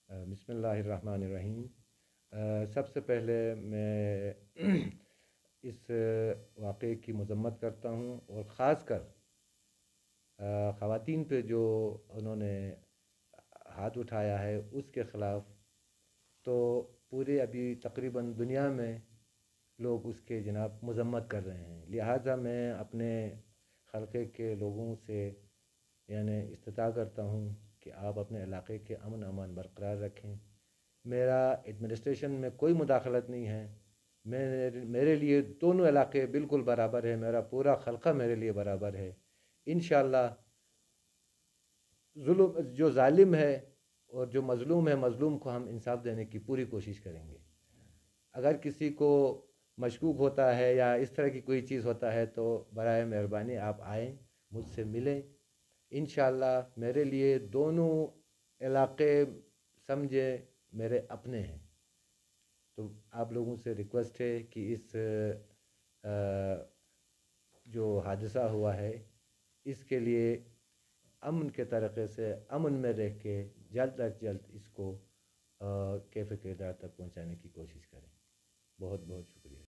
बिस्मिल्लाहिर्रहमानिर्रहीम। सब से पहले मैं इस वाक़े की मज़म्मत करता हूँ और ख़ासकर ख़वातीन पे जो उन्होंने हाथ उठाया है उसके ख़िलाफ़। तो पूरे अभी तकरीबन दुनिया में लोग उसके जनाब मज़म्मत कर रहे हैं। लिहाजा मैं अपने हल्के के लोगों से यानी इस्तिता करता हूँ कि आप अपने इलाक़े के अमन अमान बरकरार रखें। मेरा एडमिनिस्ट्रेशन में कोई मुदाखलत नहीं है। मेरे लिए दोनों इलाक़े बिल्कुल बराबर है, मेरा पूरा खलक़ा मेरे लिए बराबर है। इंशाअल्लाह जुल्म जो ज़ालिम है और जो मज़लूम है, मज़लूम को हम इंसाफ़ देने की पूरी कोशिश करेंगे। अगर किसी को मशकूक होता है या इस तरह की कोई चीज़ होता है तो बराए मेहरबानी आप आएँ, मुझसे मिलें। इंशाअल्लाह मेरे लिए दोनों इलाक़े समझे मेरे अपने हैं। तो आप लोगों से रिक्वेस्ट है कि इस जो हादसा हुआ है इसके लिए अमन के तरीक़े से अमन में रह के जल्द अज जल्द इसको कैफ़े किरदार तक पहुँचाने की कोशिश करें। बहुत बहुत शुक्रिया।